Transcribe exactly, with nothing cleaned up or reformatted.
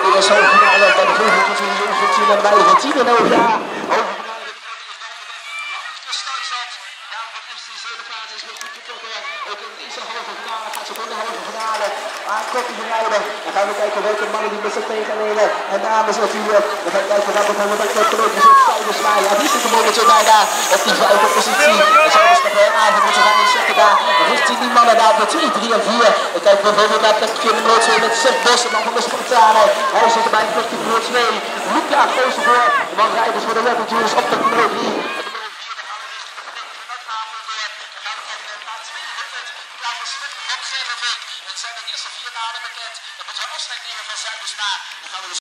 in de halve finale bij de vijfentwintig en bij de tien en over jaar. Ook in deze halve finale gaat ze voor de halve finale aan kopje rijden. Dan gaan we kijken welke mannen die met zich tegennemen. En dames natuurlijk. We gaan kijken wat het helemaal bij de collega's is op vijf slaan. Ja, die zit er momenteel bij daar op die vijfde positie. En zo is het nog wel avond moeten gaan inzetten daar. Richting die mannen daar op twee, drie en vier. Dan kijken we bijvoorbeeld naar plekje nummer twee met Seth Bos, de man van de Spartanen. Hij zit erbij plekje nummer twee. Luca Goosenvoort, de man rijders voor de Rebel Juice op de nummer drie.